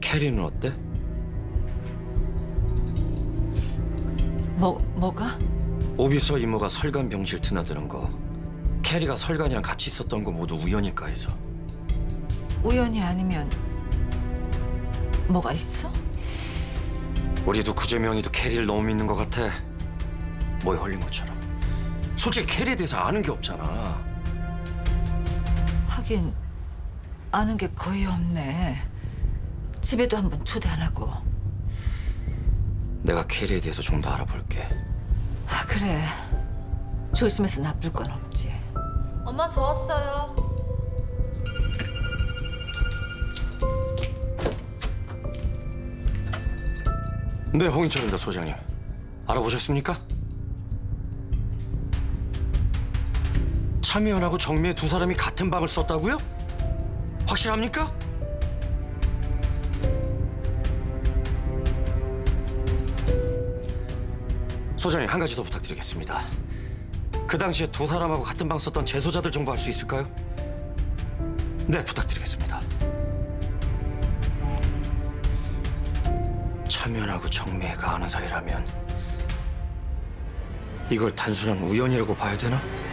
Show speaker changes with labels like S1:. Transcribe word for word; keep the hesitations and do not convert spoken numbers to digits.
S1: 캐리는 어때?
S2: 뭐, 뭐가?
S1: 오비서 이모가 설관 병실 드나드는 거, 캐리가 설관이랑 같이 있었던 거 모두 우연일까 해서.
S2: 우연이 아니면 뭐가 있어?
S1: 우리도 구제명이도 캐리를 너무 믿는 것 같아. 뭐에 홀린 것처럼. 솔직히 캐리에 대해서 아는 게 없잖아.
S2: 하긴 아는 게 거의 없네. 집에도 한번 초대 안 하고.
S1: 내가 캐리에 대해서 좀 더 알아볼게.
S2: 아, 그래. 조심해서 나쁠 건 없지.
S3: 엄마 저 왔어요.
S1: 네, 홍인철입니다, 소장님. 알아보셨습니까? 차미연하고 정미애 두 사람이 같은 방을 썼다고요? 확실합니까? 소장님, 한 가지 더 부탁드리겠습니다. 그 당시에 두 사람하고 같은 방 썼던 재소자들 정보 알 수 있을까요? 네, 부탁드리겠습니다. 차미연하고 정미애가 아는 사이라면 이걸 단순한 우연이라고 봐야 되나?